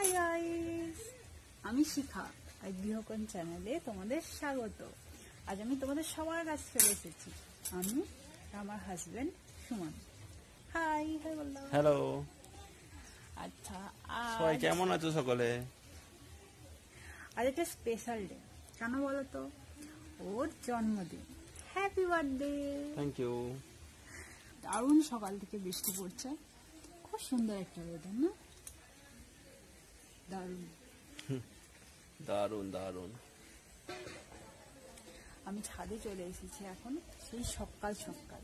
Hi guys, আমি শিখা আর গৃহকোণ চ্যানেলে তোমাদের স্বাগত। আজ আমি তোমাদের সবার কাছে চলে এসেছি। আমি আমার হাজবেন্ড সুমন। হাই হাই বললাম। হ্যালো। আচ্ছা, সবাই কেমন আছো সকলে? আজ একটা স্পেশাল ডে। কেন বলো তো? ওর জন্মদিন। Happy birthday. Thank you. দারুণ সকাল থেকে বৃষ্টি পড়ছে, খুব সুন্দর একটা ওয়েদার না? দারুণ দারুণ দারুণ। আমি ছাদে চলে এসেছি এখন, সেই সকাল সকাল।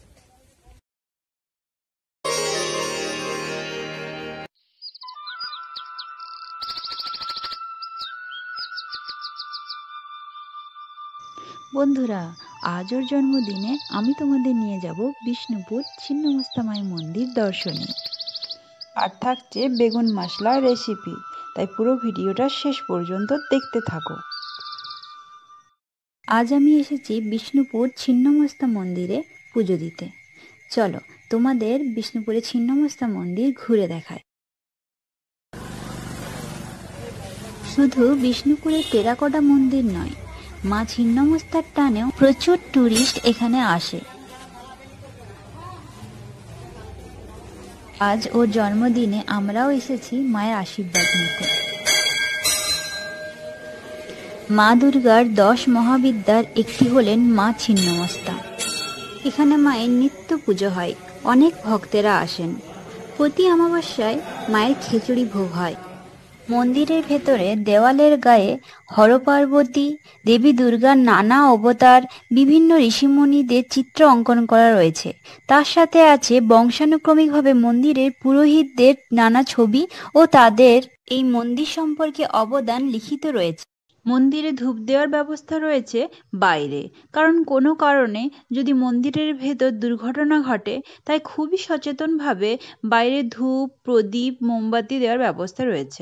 বন্ধুরা, আজ ওর জন্মদিনে আমি তোমাদের নিয়ে যাব বিষ্ণুপুর ছিন্নমস্তা মায়ের মন্দির দর্শনে। আর থাকছে বেগুন মশলা রেসিপি, তাই পুরো ভিডিওটা শেষ পর্যন্ত দেখতে থাকো। আজ আমি এসেছি বিষ্ণুপুর ছিন্নমস্তা মন্দিরে পুজো দিতে। চলো তোমাদের বিষ্ণুপুরে ছিন্নমস্তা মন্দির ঘুরে দেখায়। শুধু বিষ্ণুপুরের টেরাকোটা মন্দির নয়, মা ছিন্নমস্তার টানেও প্রচুর টুরিস্ট এখানে আসে। আজ ওর জন্মদিনে আমরাও এসেছি মায়ের আশীর্বাদ নিতে। মা দুর্গার 10 মহাবিদ্যার একটি হলেন মা ছিন্নমস্তা। এখানে মায়ের নিত্য পুজো হয়, অনেক ভক্তেরা আসেন। প্রতি অমাবস্যায় মায়ের খিচুড়ি ভোগ হয়। মন্দিরের ভেতরে দেওয়ালের গায়ে হরপার্বতী, দেবী দুর্গার নানা অবতার, বিভিন্ন ঋষিমুনিদের চিত্র অঙ্কন করা রয়েছে। তার সাথে আছে বংশানুক্রমিকভাবে মন্দিরের পুরোহিতদের নানা ছবি ও তাদের এই মন্দির সম্পর্কে অবদান লিখিত রয়েছে। মন্দিরে ধূপ দেওয়ার ব্যবস্থা রয়েছে বাইরে, কারণ কোনো কারণে যদি মন্দিরের ভেতর দুর্ঘটনা ঘটে, তাই খুবই সচেতনভাবে বাইরে ধূপ, প্রদীপ, মোমবাতি দেওয়ার ব্যবস্থা রয়েছে।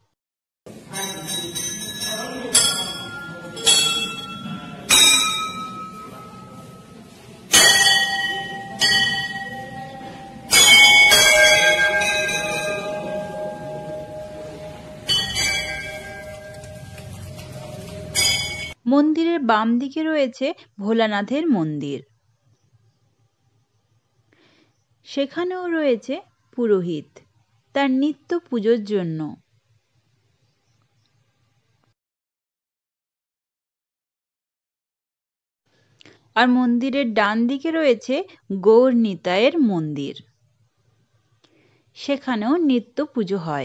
মন্দিরের বাম দিকে রয়েছে ভোলানাথের মন্দির। সেখানেও রয়েছে পুরোহিত তার নিত্য পুজোর জন্য। আর মন্দিরের ডান দিকে রয়েছে গৌর নিতাইয়ের মন্দির। সেখানেও নিত্য পুজো হয়।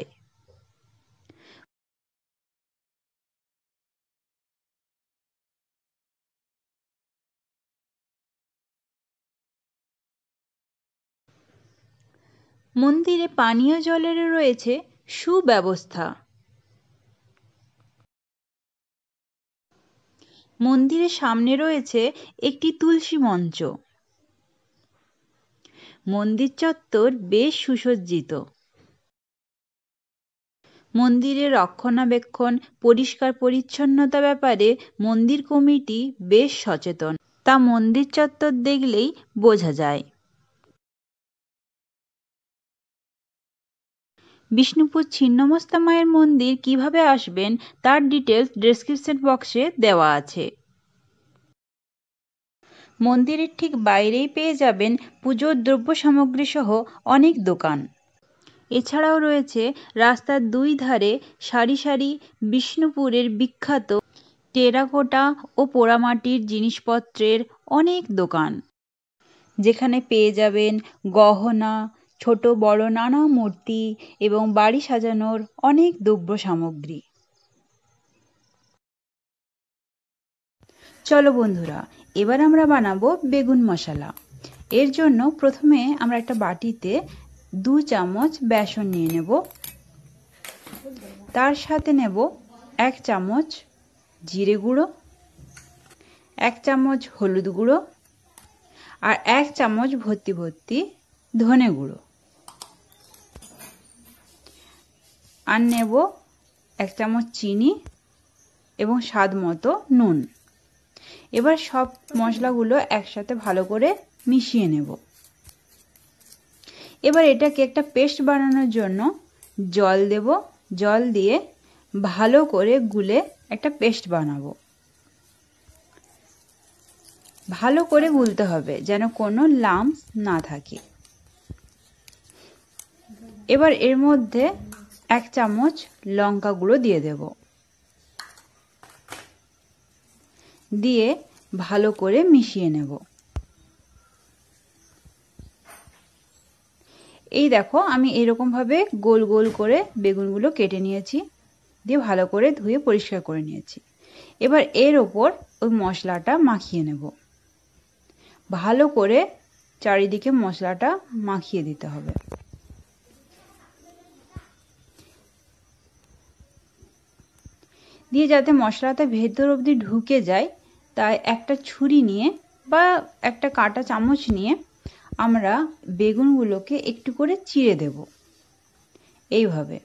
মন্দিরে পানীয় জলের রয়েছে সুব্যবস্থা। মন্দিরের সামনে রয়েছে একটি তুলসী মঞ্চ। মন্দির চত্বর বেশ সুসজ্জিত। মন্দিরের রক্ষণাবেক্ষণ, পরিষ্কার পরিচ্ছন্নতা ব্যাপারে মন্দির কমিটি বেশ সচেতন, তা মন্দির চত্বর দেখলেই বোঝা যায়। বিষ্ণুপুর ছিন্নমস্তা মায়ের মন্দির কিভাবে আসবেন তার ডিটেলস ডেসক্রিপশন বক্সে দেওয়া আছে। মন্দিরের ঠিক বাইরেই পেয়ে যাবেন পুজোর দ্রব্য সামগ্রী সহ অনেক দোকান। এছাড়াও রয়েছে রাস্তার দুই ধারে সারি সারি বিষ্ণুপুরের বিখ্যাত টেরাকোটা ও পোড়ামাটির জিনিসপত্রের অনেক দোকান, যেখানে পেয়ে যাবেন গহনা, ছোট বড় নানা মূর্তি এবং বাড়ি সাজানোর অনেক দ্রব্য সামগ্রী। চলো বন্ধুরা, এবার আমরা বানাবো বেগুন মশলা। এর জন্য প্রথমে আমরা একটা বাটিতে 2 চামচ বেসন নিয়ে নেব। তার সাথে নেব 1 চামচ জিরে গুঁড়ো, 1 চামচ হলুদ গুঁড়ো আর 1 চামচ ভর্তি ভর্তি ধনে গুঁড়ো। আর নেব 1 চামচ চিনি এবং স্বাদ মতো নুন। এবার সব মশলাগুলো একসাথে ভালো করে মিশিয়ে নেব। এবার এটাকে একটা পেস্ট বানানোর জন্য জল দেব জল দিয়ে ভালো করে গুলে একটা পেস্ট বানাবো। ভালো করে গুলতে হবে যেন কোনো লাম্পস না থাকে। এবার এর মধ্যে 1 চামচ লঙ্কা গুঁড়ো দিয়ে দেব, দিয়ে ভালো করে মিশিয়ে নেব। এই দেখো আমি এরকম ভাবে গোল গোল করে বেগুনগুলো কেটে নিয়েছি, দিয়ে ভালো করে ধুয়ে পরিষ্কার করে নিয়েছি। এবার এর ওপর ওই মশলাটা মাখিয়ে নেব। ভালো করে চারিদিকে মশলাটা মাখিয়ে দিতে হবে। দিয়ে যাতে মশলাটা ভেতর অবধি ঢুকে যায়, তাই একটা ছুরি নিয়ে বা একটা কাঁটা চামচ নিয়ে আমরা বেগুনগুলোকে একটু করে চিড়ে দেব। এইভাবে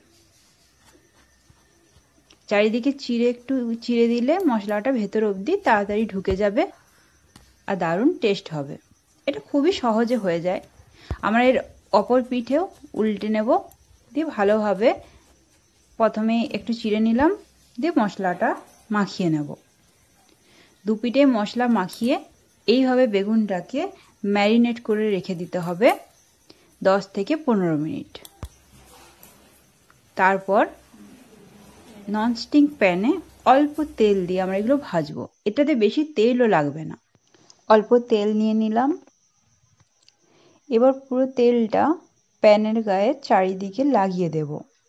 চারিদিকে একটু চিড়ে দিলে মশলাটা ভেতর অবধি তাড়াতাড়ি ঢুকে যাবে আর দারুণ টেস্ট হবে। এটা খুবই সহজে হয়ে যায়। আমরা এর অপর পিঠেও উল্টে নেব, দিয়ে ভালোভাবে প্রথমে একটু চিড়ে নিলাম, দিয়ে মশলাটা মাখিয়ে নেব। দু পিঠে মশলা মাখিয়ে এইভাবে বেগুনটাকে ম্যারিনেট করে রেখে দিতে হবে 10 থেকে 15 মিনিট। তারপর ননস্টিক প্যানে অল্প তেল দিয়ে আমরা এগুলো ভাজবো। এটাতে বেশি তেলও লাগবে না। অল্প তেল নিয়ে নিলাম। এবার পুরো তেলটা প্যানের গায়ে চারিদিকে লাগিয়ে দেব,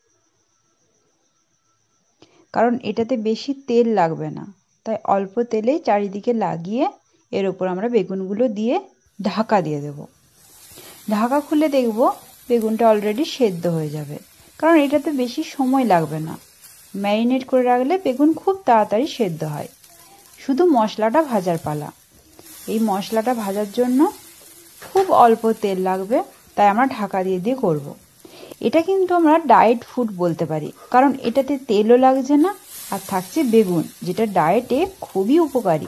কারণ এটাতে বেশি তেল লাগবে না, তাই অল্প তেলেই চারিদিকে লাগিয়ে এর উপর আমরা বেগুনগুলো দিয়ে ঢাকা দিয়ে দেব। ঢাকা খুলে দেখব বেগুনটা অলরেডি সেদ্ধ হয়ে যাবে, কারণ এটাতে বেশি সময় লাগবে না। ম্যারিনেট করে রাখলে বেগুন খুব তাড়াতাড়ি সেদ্ধ হয়। শুধু মশলাটা ভাজার পালা। এই মশলাটা ভাজার জন্য খুব অল্প তেল লাগবে, তাই আমরা ঢাকা দিয়ে দিয়ে করব। এটা কিন্তু আমরা ডায়েট ফুড বলতে পারি, কারণ এটাতে তেলও লাগছে না আর থাকছে বেগুন, যেটা ডায়েটে খুবই উপকারী।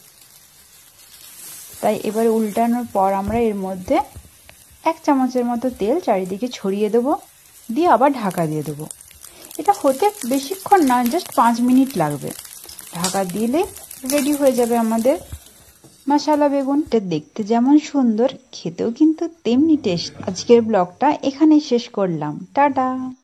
তাই এবার উল্টানোর পর আমরা এর মধ্যে 1 চামচের মতো তেল চারিদিকে ছড়িয়ে দেব, দিয়ে আবার ঢাকা দিয়ে দেব। এটা হতে বেশিক্ষণ না, জাস্ট 5 মিনিট লাগবে। ঢাকা দিলে রেডি হয়ে যাবে আমাদের মশলা বেগুন। এটা দেখতে যেমন সুন্দর, খেতেও কিন্তু তেমনি টেস্ট। আজকের ব্লগটা এখানেই শেষ করলাম। টাটা।